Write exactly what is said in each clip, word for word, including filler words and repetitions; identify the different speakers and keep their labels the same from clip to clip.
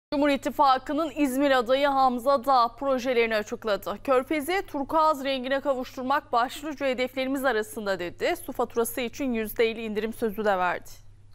Speaker 1: Cumhur İttifakı'nın İzmir adayı Hamza Dağ projelerini açıkladı. Körfez'i turkuaz rengine kavuşturmak başlıca hedeflerimiz arasında dedi. Su faturası için yüzde elli indirim sözü de verdi.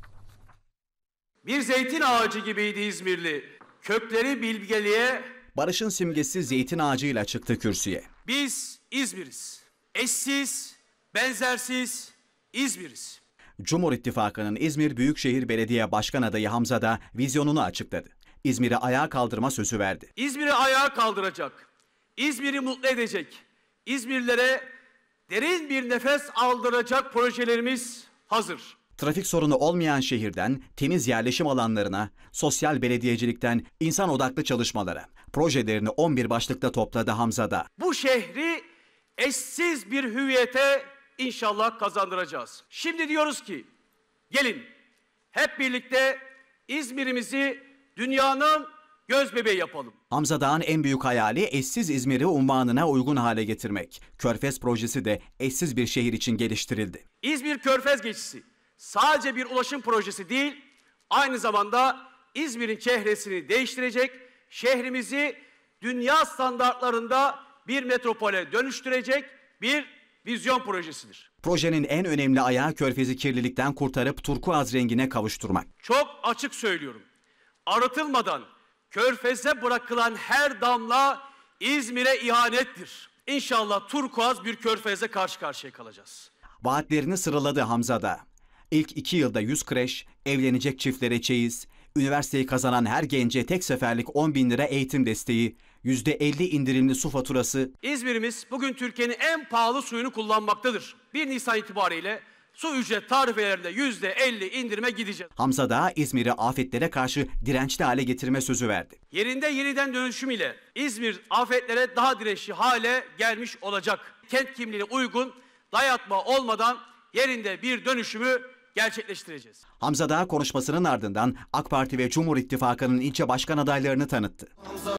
Speaker 2: Bir zeytin ağacı gibiydi İzmirli. Kökleri bilgeliğe.
Speaker 3: Barış'ın simgesi zeytin ağacıyla çıktı kürsüye.
Speaker 2: Biz İzmir'iz. Eşsiz, benzersiz İzmir'iz.
Speaker 3: Cumhur İttifakı'nın İzmir Büyükşehir Belediye Başkan adayı Hamza Dağ vizyonunu açıkladı. İzmir'i ayağa kaldırma sözü verdi.
Speaker 2: İzmir'i ayağa kaldıracak, İzmir'i mutlu edecek, İzmirlilere derin bir nefes aldıracak projelerimiz hazır.
Speaker 3: Trafik sorunu olmayan şehirden temiz yerleşim alanlarına, sosyal belediyecilikten insan odaklı çalışmalara projelerini on bir başlıkta topladı Hamza Dağ.
Speaker 2: Bu şehri eşsiz bir hüviyete inşallah kazandıracağız. Şimdi diyoruz ki gelin hep birlikte İzmir'imizi dünyanın gözbebeği yapalım.
Speaker 3: Hamza Dağ'ın en büyük hayali eşsiz İzmir'i unvanına uygun hale getirmek. Körfez projesi de eşsiz bir şehir için geliştirildi.
Speaker 2: İzmir Körfez geçişi sadece bir ulaşım projesi değil, aynı zamanda İzmir'in çehresini değiştirecek, şehrimizi dünya standartlarında bir metropole dönüştürecek bir vizyon projesidir.
Speaker 3: Projenin en önemli ayağı Körfez'i kirlilikten kurtarıp turkuaz rengine kavuşturmak.
Speaker 2: Çok açık söylüyorum. Arıtılmadan Körfez'e bırakılan her damla İzmir'e ihanettir. İnşallah turkuaz bir Körfez'e karşı karşıya kalacağız.
Speaker 3: Vaatlerini sıraladı Hamza Dağ. İlk iki yılda yüz kreş, evlenecek çiftlere çeyiz, üniversiteyi kazanan her gence tek seferlik on bin lira eğitim desteği, yüzde elli indirimli su faturası.
Speaker 2: İzmir'imiz bugün Türkiye'nin en pahalı suyunu kullanmaktadır. bir Nisan itibariyle su ücret tarifelerinde yüzde elli indirime gideceğiz.
Speaker 3: Hamza Dağ İzmir'i afetlere karşı dirençli hale getirme sözü verdi.
Speaker 2: Yerinde yeniden dönüşüm ile İzmir afetlere daha dirençli hale gelmiş olacak. Kent kimliğine uygun dayatma olmadan yerinde bir dönüşümü gerçekleştireceğiz.
Speaker 3: Hamza Dağ konuşmasının ardından AK Parti ve Cumhur İttifakı'nın ilçe başkan adaylarını tanıttı.